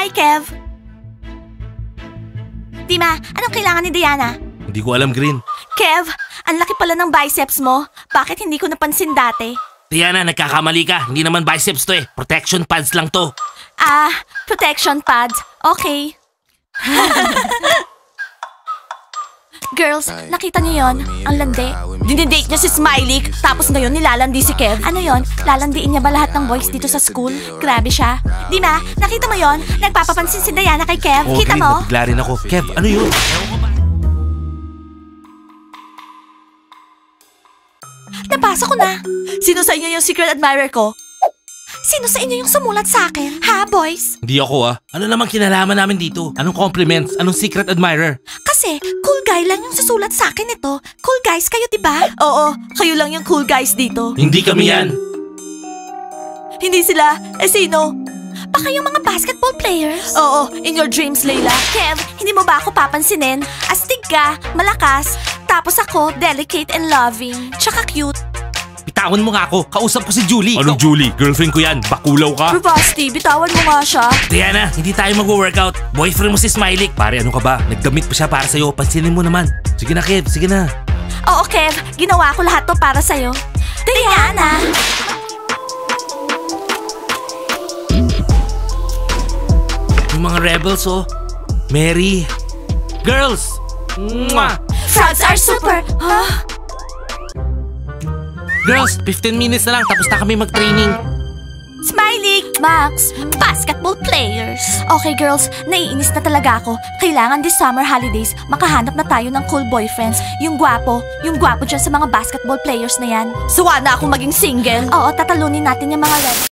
Hi, Kev. Dima, anong kailangan ni Diana? Hindi ko alam, Green. Kev, ang laki pala ng biceps mo. Bakit hindi ko napansin dati? Diana, nagkakamali ka. Hindi naman biceps to eh. Protection pads lang to. Protection pads. Okay. Girls, nakita niyo yon? Ang landi. Dinidate niya si Smiley, tapos ngayon nilalandi si Kev. Ano yon? Lalandiin niya ba lahat ng boys dito sa school? Grabe siya. Dima, nakita mo yon? Nagpapapansin si Diana kay Kev. Oh, Kita Green, mo? nabigla rin ako. Kev, ano yun? Nabasa ko na. Sino sa inyo yung secret admirer ko? Sino sa inyo yung sumulat sa akin? Ha, boys? Hindi ako Ano namang kinalaman namin dito? Anong compliments? Anong secret admirer? Kasi, cool guy lang yung susulat sa akin ito. Cool guys kayo, diba? Oo, kayo lang yung cool guys dito. Hindi kami yan. Hindi sila. Sino? Baka yung mga basketball players? Oo, in your dreams, Layla. Kev, hindi mo ba ako papansinin? Astig ka, malakas, tapos ako, delicate and loving, tsaka cute. Bitawan mo nga ako. Kausap ko si Julie. Anong Julie? Girlfriend ko yan. Bakulaw ka. Ruvasti, bitawan mo nga siya. Diana, hindi tayo mag-workout. Boyfriend mo si Smiley. Pare, ano ka ba? Nagdamit pa siya para sa'yo. Pansinin mo naman. Sige na, Kev. Sige na. Oo, Kev. Ginawa ko lahat to para sa'yo. Diana! Yung mga rebels, Mary. Girls! Mwah! Frogs are super! Huh? Girls, 15 minutes na lang tapos na kami mag-training. Smiley! Max, basketball players. Okay, girls, naiinis na talaga ako. Kailangan this summer holidays, makahanap na tayo ng cool boyfriends. Yung gwapo dyan sa mga basketball players na yan. Suwa na akong maging single. Oo, tatalunin natin yung mga rebels.